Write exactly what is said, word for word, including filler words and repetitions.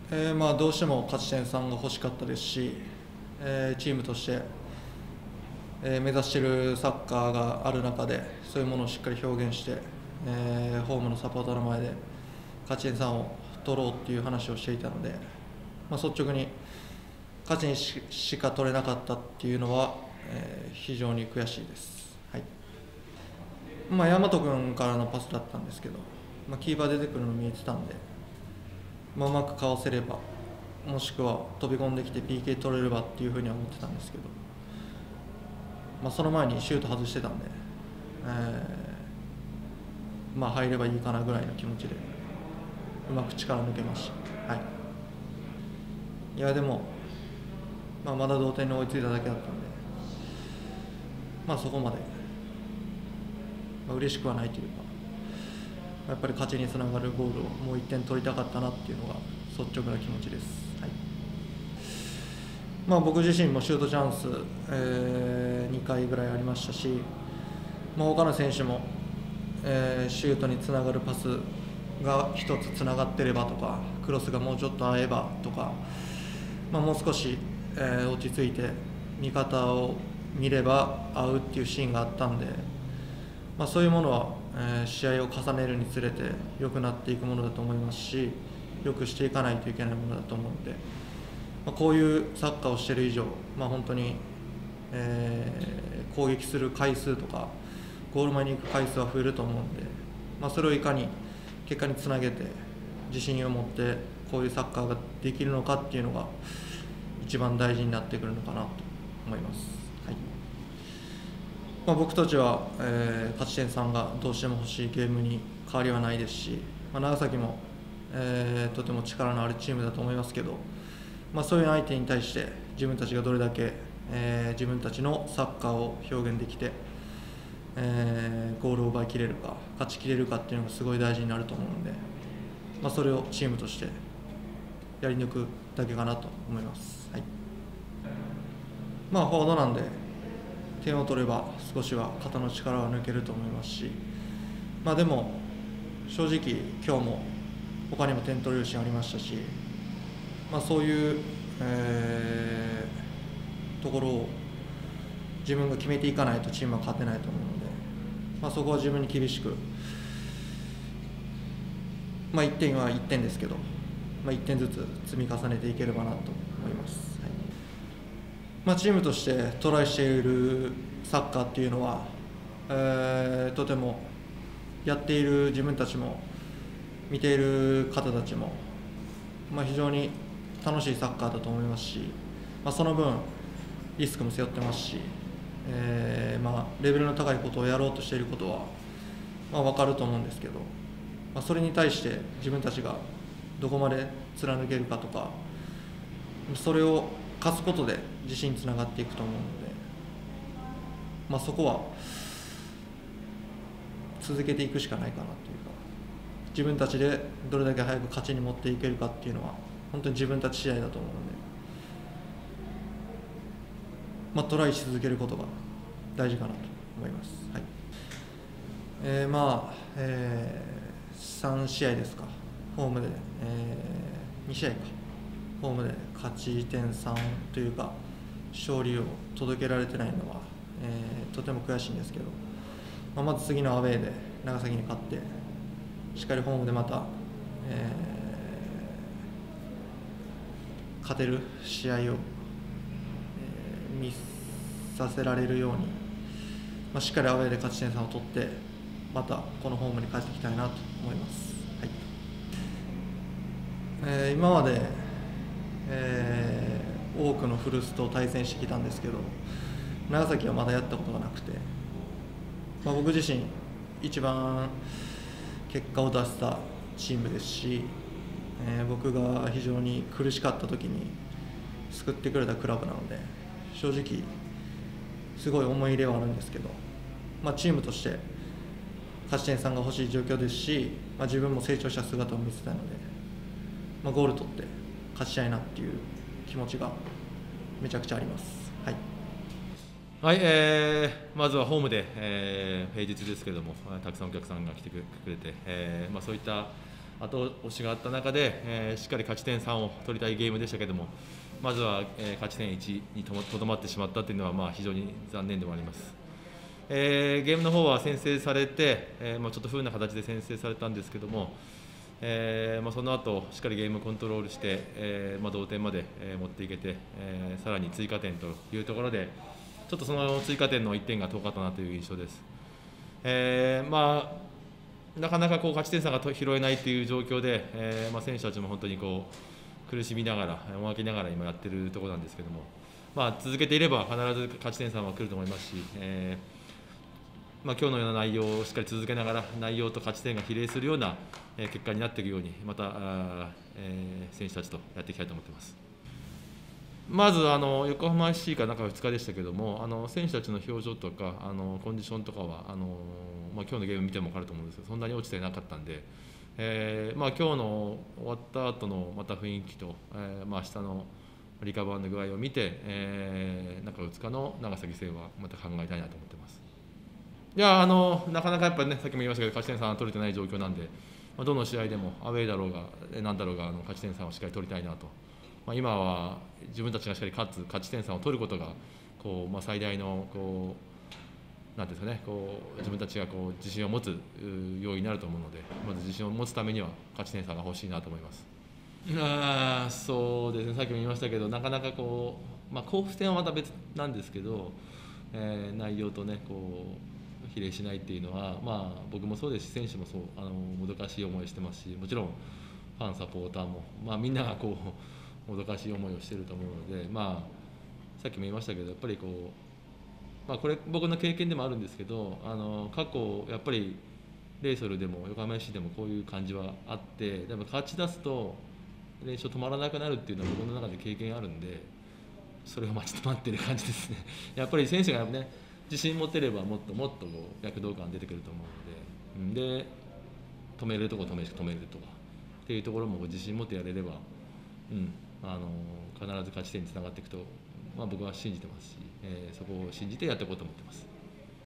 えーまあ、どうしても勝ち点さんが欲しかったですし、えーチームとして、えー目指しているサッカーがある中でそういうものをしっかり表現して、えーホームのサポーターの前で勝ち点さんを取ろうっていう話をしていたので、まあ、率直に勝ちに し, しか取れなかったっていうのは、えー非常に悔しいです。はい。まあ、大和君からのパスだったんですけど、まあ、キーパー出てくるの見えてたんで、まあ、うまくかわせれば、もしくは飛び込んできて ピーケー 取れればっていうふうには思ってたんですけど、まあ、その前にシュート外してたんで、えーまあ、入ればいいかなぐらいの気持ちでうまく力抜けました。はい、いやでも、まあ、まだ同点に追いついただけだったんで、まあ、そこまで、まあ、嬉しくはないというか、やっぱり勝ちにつながるゴールをもういってん取りたかったなっていうのが率直な気持ちです。はい。まあ、僕自身もシュートチャンス、えーにかいぐらいありましたし、まあ、他の選手も、えーシュートにつながるパスがひとつつながってればとか、クロスがもうちょっと合えばとか、まあ、もう少し、えー落ち着いて味方を見れば合うっていうシーンがあったんで、まあ、そういうものは、えー試合を重ねるにつれて良くなっていくものだと思いますし、良くしていかないといけないものだと思うので、まあ、こういうサッカーをしている以上、まあ、本当に、えー攻撃する回数とかゴール前に行く回数は増えると思うので、まあ、それをいかに結果につなげて自信を持ってこういうサッカーができるのかっていうのが一番大事になってくるのかなと思います。はい。まあ、僕たちは、えー勝ち点さんがどうしても欲しいゲームに変わりはないですし、まあ、長崎も、えーとても力のあるチームだと思いますけど、まあ、そういう相手に対して自分たちがどれだけ、えー自分たちのサッカーを表現できて、えーゴールを奪いきれるか勝ちきれるかっていうのがすごい大事になると思うので、まあ、それをチームとしてやり抜くだけかなと思います。はい。まあ、フォワードなんで点を取れば少しは肩の力は抜けると思いますし、まあ、でも正直今日も他にも点取れるシーンありましたし、まあ、そういう、えーところを自分が決めていかないとチームは勝てないと思うので、まあ、そこは自分に厳しく、まあ、いってんはいってんですけど、まあ、いってんずつ積み重ねていければなと思います。はい。まあ、チームとしてトライしているサッカーっていうのは、えーとてもやっている自分たちも見ている方たちも、まあ、非常に楽しいサッカーだと思いますし、まあ、その分リスクも背負ってますし、えーまあ、レベルの高いことをやろうとしていることは、まあ、分かると思うんですけど、まあ、それに対して自分たちがどこまで貫けるかとか、それを勝つことで自信につながっていくと思うので、まあ、そこは続けていくしかないかなというか、自分たちでどれだけ早く勝ちに持っていけるかっていうのは本当に自分たち次第だと思うので、まあ、トライし続けることが大事かなと思います。はい。えー、まあ、えー、さん試合ですか、ホームで、えー、に試合か、ホームで勝ち点さんというか、勝利を届けられてないのは、えー、とても悔しいんですけど、まあ、まず次のアウェーで長崎に勝って、しっかりホームでまた、えー、勝てる試合を見させられるように、まあ、しっかりアウェーで勝ち点さんを取ってまたこのホームに帰ってきたいなと思います。はい。えー、今まで、えー、多くの古巣と対戦してきたんですけど、長崎はまだやったことがなくて、まあ、僕自身一番結果を出したチームですし、えー、僕が非常に苦しかった時に救ってくれたクラブなので、正直すごい思い入れはあるんですけど、まあ、チームとして勝ち点さんが欲しい状況ですし、まあ、自分も成長した姿を見せたいので、まあ、ゴール取って勝ちたいなっていう気持ちがめちゃくちゃあります。はい。 はい、えー、まずはホームで、えー、平日ですけれども、たくさんお客さんが来てくれて、えーまあ、そういった後押しがあった中で、えー、しっかり勝ち点さんを取りたいゲームでしたけども、まずは、えー、勝ち点いちにとどまってしまったというのは、まあ、非常に残念でもあります。えー、ゲームの方は先制されて、えーまあ、ちょっと不運な形で先制されたんですけども、えーまあ、その後しっかりゲームコントロールして、えーまあ、同点まで、えー、持っていけて、えー、さらに追加点というところで、ちょっとその追加点のいってんが遠かったなという印象です。えーまあ、なかなかこう勝ち点差が拾えないという状況で、えーまあ、選手たちも本当にこう苦しみながら、もがきながら今やっているところなんですけども、まあ、続けていれば必ず勝ち点差は来ると思いますし、えーまあ、今日のような内容をしっかり続けながら、内容と勝ち点が比例するような結果になっていくように、また、えー、選手たちとやっていきたいと思っています。まずあの横浜 エフシー から中ふつかでしたけども、あの選手たちの表情とかあのコンディションとかはあの、まあ、今日のゲーム見ても分かると思うんですけど、そんなに落ちてなかったんで、えーまあ、今日の終わった後のまた雰囲気と、えーまあ、明日のリカバーの具合を見て、えー、中ふつかの長崎戦はまた考えたいなと思ってます。いやあのなかなかやっぱりね、さっきも言いましたけど、勝ち点さん取れてない状況なんで、まあ、どの試合でもアウェーだろうが、なんだろうが、あの勝ち点さんをしっかり取りたいなと。まあ、今は自分たちがしっかり勝つ、勝ち点さんを取ることがこう、まあ、最大のこうなんですかね、こう自分たちがこう自信を持つ要因になると思うので、まず自信を持つためには勝ち点差が欲しいなと思います。あそうですね、さっきも言いましたけど、なかなかこう、まあ、甲府戦はまた別なんですけど、えー、内容とねこう比例しないっていうのは、まあ、僕もそうですし、選手もそうあのもどかしい思いしてますし、もちろんファン、サポーターも、まあ、みんながこうもどかしい思いをしていると思うので、まあ、さっきも言いましたけど、やっぱりこう、まあ、これ僕の経験でもあるんですけど、あの過去やっぱりレイソルでも横浜 エフシー でもこういう感じはあって、でも勝ち出すと練習止まらなくなるっていうのは僕の中で経験あるんで、それを待ち止まってる感じですね。やっぱり選手がね自信持てればもっともっとこう躍動感出てくると思うので、で止めるとこ止め止めるとかっていうところも自信持ってやれれば、うん、あの必ず勝ち点につながっていくと、まあ、僕は信じてますし、えー、そこを信じてやっていこうと思ってます。